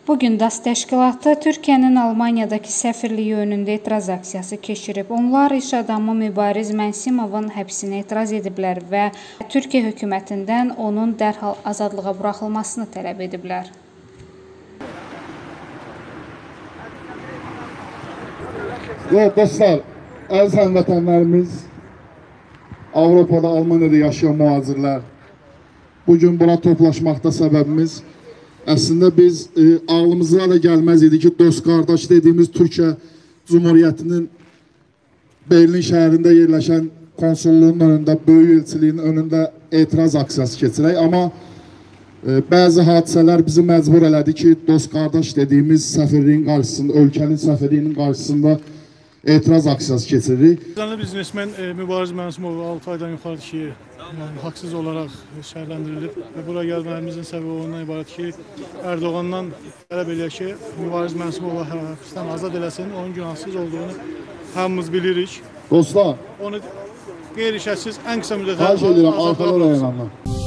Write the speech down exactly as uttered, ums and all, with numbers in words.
Bugün DAS təşkilatı Türkiyənin Almaniyadakı səfirliyi önündə etiraz aksiyası keçirib. Onlar iş adamı Mübariz Mənsimovun həbsinə etiraz ediblər və Türkiyə hökumətindən onun dərhal azadlığa buraxılmasını tələb ediblər. Evet dostlar, əziz həmvətənlərimiz, Avropada, Almaniyada yaşayan mühacirlər, bugün buna toplaşmaqda səbəbimiz əslində biz e, ağlımıza da gəlməz idi ki, dost qardaş dediyimiz Türkiyə Cumhuriyyətinin Berlin şəhərində yerləşən konsulluğun önündə, böyük elçiliyin önündə etiraz aksiyası keçirək. Amma e, bəzi hadisələr bizi məcbur elədi ki, dost qardaş dediyimiz səfirliyin qarşısında, ölkənin səfirliyinin qarşısında etiraz aksiyası keçiririk. Canlı biznesmen e, Mübariz Mənsimov altı aydan yuxarı ki, yani, haksız olarak şərləndirilib və bura gəlməyimizin səbəbi ondan ibarət ki, Erdoğan'dan tələb eləyək ki, Mübariz Mənsimov'u həbsdən azad eləsin, onun günahsız olduğunu hamımız bilirik. Dostlar, onu qeyri-şərtsiz ən qısa müddətdə xahiş edirəm, arxalar ayağınlar.